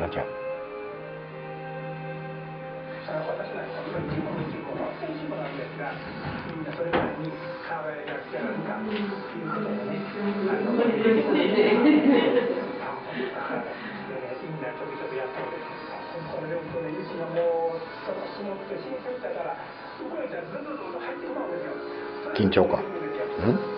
ラちゃん。 私は一部の一部の一部なんですが、みんなそれぞれに可愛がってやるかということでね、みんなちょびちょびやってるんです。これでもこれ石がもうちょっと積もって新鮮だから、動いたらずっと入ってしまうんですよ。 緊張か。